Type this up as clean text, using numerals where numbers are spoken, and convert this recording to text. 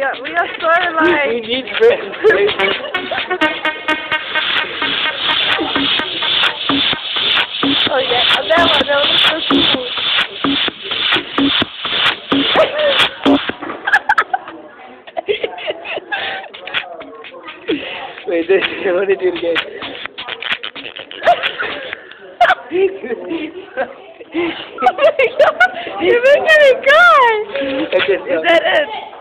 are sort of like... We need friends. Oh yeah, that was so cool. Wait, I want to do it again. Oh my god! You're making me cry! Okay, Is that it?